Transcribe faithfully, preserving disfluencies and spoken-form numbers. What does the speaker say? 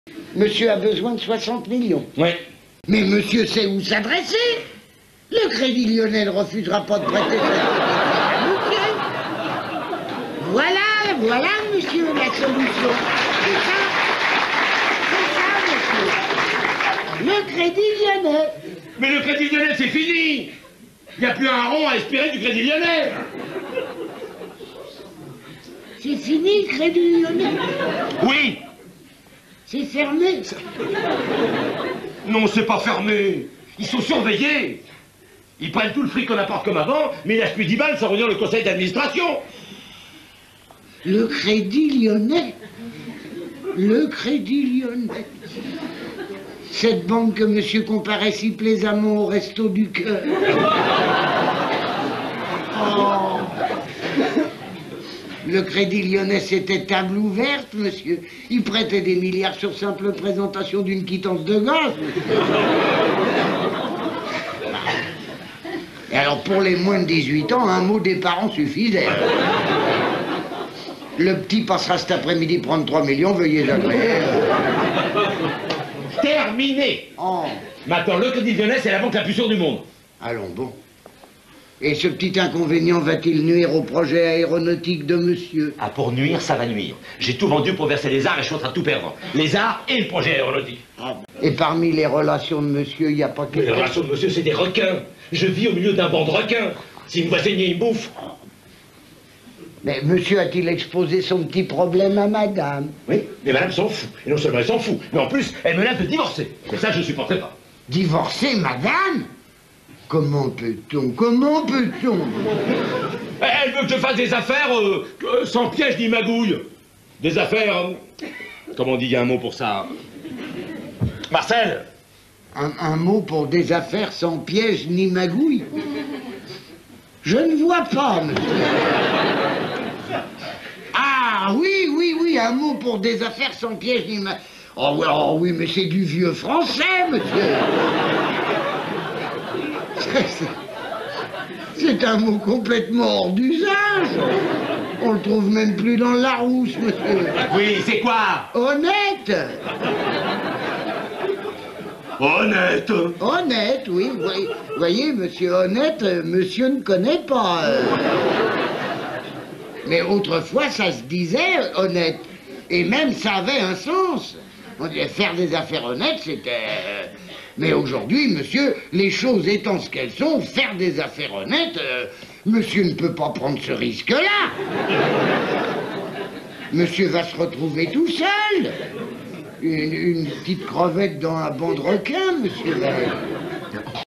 Monsieur a besoin de soixante millions. Oui. Mais monsieur sait où s'adresser. Le Crédit Lyonnais ne refusera pas de prêter sa monsieur. Voilà, voilà, monsieur, la solution. C'est ça. C'est ça, monsieur. Le Crédit Lyonnais. Mais le Crédit Lyonnais, c'est fini. Il n'y a plus un rond à espérer du Crédit Lyonnais. C'est fini, le Crédit Lyonnais. Oui. C'est fermé. Non, c'est pas fermé. Ils sont surveillés. Ils prennent tout le fric qu'on apporte comme avant, mais ils lâchent plus dix balles sans réunir le conseil d'administration. Le Crédit Lyonnais. Le Crédit Lyonnais. Cette banque que monsieur comparait si plaisamment au resto du cœur. Oh. Le Crédit Lyonnais, c'était table ouverte, monsieur. Il prêtait des milliards sur simple présentation d'une quittance de gaz, monsieur. Et alors, pour les moins de dix-huit ans, un mot des parents suffisait. Le petit passera cet après-midi prendre trois millions, veuillez agréer. Terminé. Oh. Maintenant, le Crédit Lyonnais, c'est la banque la plus sûre du monde. Allons, bon. Et ce petit inconvénient va-t-il nuire au projet aéronautique de monsieur? Ah, pour nuire, ça va nuire. J'ai tout vendu pour verser les arts et je suis en train de tout perdre. Les arts et le projet aéronautique. Ah. Et parmi les relations de monsieur, il n'y a pas que... Mais les relations de monsieur, c'est des requins. Je vis au milieu d'un banc de requins. S'il me voit saigner, il me bouffe. Mais monsieur a-t-il exposé son petit problème à madame? Oui, mais madame s'en fout. Et non seulement elle s'en fout, mais en plus, elle menace de divorcer. Et ça, je ne supporterai pas. Divorcer, madame? Comment peut-on? Comment peut-on? Elle veut que je fasse des affaires euh, euh, sans piège ni magouille. Des affaires... Euh, comment on dit, il y a un mot pour ça. Marcel. Un, un mot pour des affaires sans piège ni magouille? Je ne vois pas, monsieur. Ah, oui, oui, oui, un mot pour des affaires sans piège ni magouille. Oh, oui, oh, oui, mais c'est du vieux français, monsieur. C'est un mot complètement hors d'usage. On le trouve même plus dans le Larousse, monsieur. Oui, c'est quoi? Honnête. Honnête. Honnête, oui. Vous voyez, voyez, monsieur Honnête, euh, monsieur ne connaît pas. Euh... Mais autrefois, ça se disait honnête. Et même ça avait un sens. On disait faire des affaires honnêtes, c'était... Euh... Mais aujourd'hui, monsieur, les choses étant ce qu'elles sont, faire des affaires honnêtes, euh, monsieur ne peut pas prendre ce risque-là. Monsieur va se retrouver tout seul. Une, une petite crevette dans un banc de requin, monsieur.